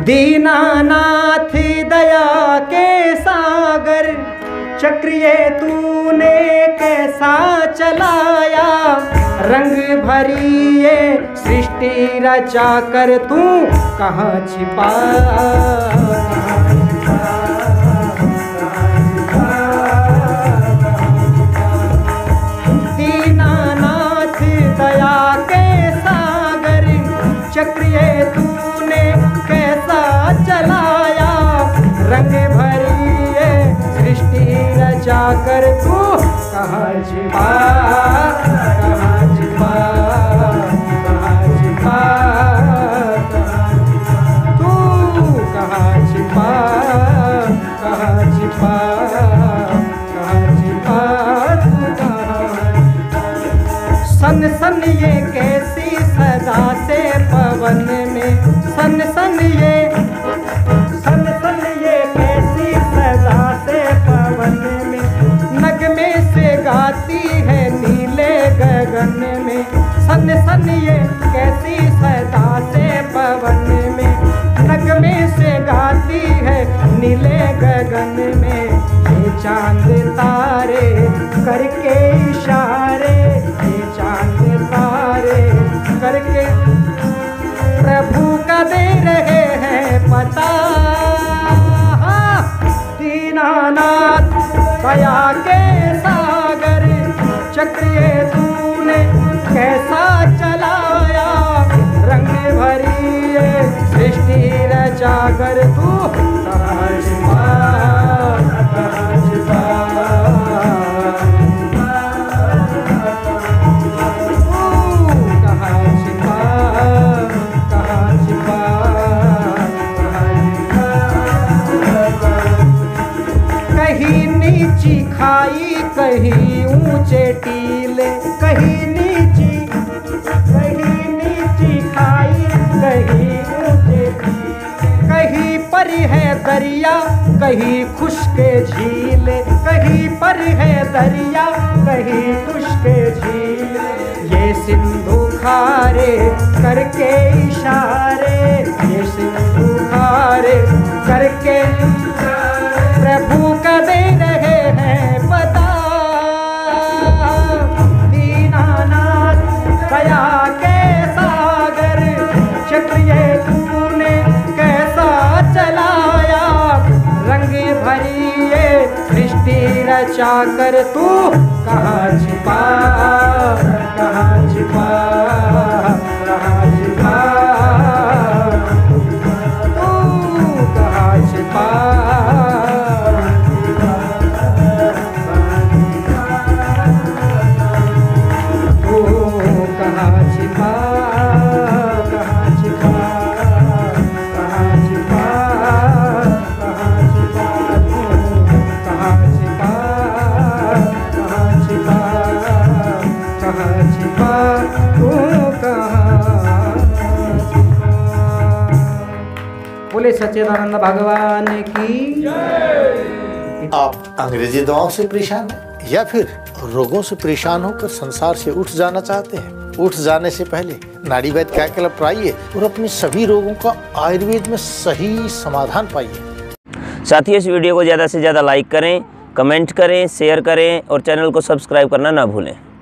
दीनानाथ दया के सागर, चक्र ये तूने कैसा चलाया। रंग भरी ये सृष्टि रचा कर तू कहाँ छिपा। दीनानाथ दया के सागर, चक्र ये तूने कैसा चलाया। रंग भरी ये सृष्टि रचा कर तू कहाँ छिपा, कहाँ छिपा, कहाँ छिपा, तू कहाँ छिपा, कहाँ छिपा, कहाँ छिपा, तू कहाँ। सन सन ये कैसी सदा से पवन में, सन सन ये कैसी सदा से पवन में। नगमे से गाती है नीले गगन में, सन सन ये कैसी सदा से पवन में। नगमे से गाती है नीले गगन में। ये चांद तारे करके इशारे, ये चांद तारे करके प्रभु का दे रहे हैं पता। दीनानाथ दया के सागर, चक्र ये तूने कैसा चलाया। रंग भरी ये सृष्टि रचा कर तू कहाँ छिपा, कहाँ छिपा, नीची खाई कहीं ऊंचे टीले, कहीं नीची खाई कहीं ऊंचे टीले। कहीं पर है दरिया कहीं खुश्क झील, कहीं पर है दरिया कहीं खुश्क झील। ये सिंधु खारे करके इशारे, ये सिंधु खारे करके प्रभु का दे रहे हैं पता। दीनानाथ दया के सागर, चक्र ये तूने कैसा चलाया। रंग भरी ये सृष्टि रचा कर तू कहाँ छिपा, कहाँ छिपा, कहाँ छिपा, तू कहाँ छिपा। बोले सच्चिदानंद भगवान की जय। आप अंग्रेजी दवाओं से परेशान हैं या फिर रोगों से परेशान होकर संसार से उठ जाना चाहते हैं? उठ जाने से पहले नाड़ी वैद्य क्या क्लब पर आइए और अपने सभी रोगों का आयुर्वेद में सही समाधान पाइए। साथियों, इस वीडियो को ज़्यादा से ज़्यादा लाइक करें, कमेंट करें, शेयर करें और चैनल को सब्सक्राइब करना ना भूलें।